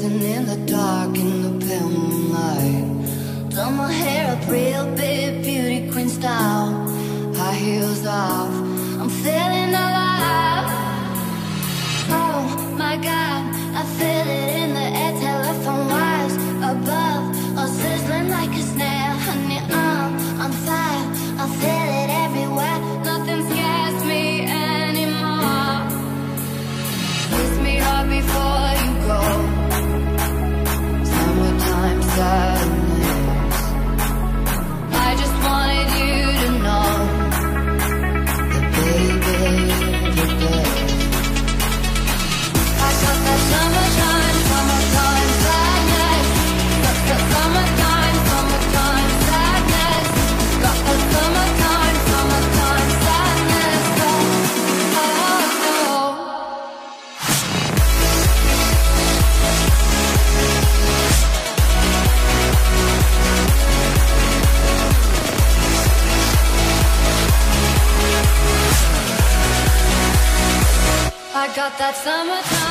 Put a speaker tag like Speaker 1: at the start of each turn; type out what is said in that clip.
Speaker 1: dancing in the dark in the pale moonlight. Done my hair up real big, beauty queen style. High heels off, I'm feeling alive. Oh my God, I feel it in the air. Telephone wires above, all sizzling like a snare. Honey, I'm fire, I feel it everywhere. Nothing scares me anymore. Kiss me hard before you go. Summertime sadness. I just wanted you to know that baby, you're there. I got that summertime, summertime sadness. Got that summertime, summertime sadness. Got that summertime, summertime sadness. Oh, oh, oh. I got that summertime.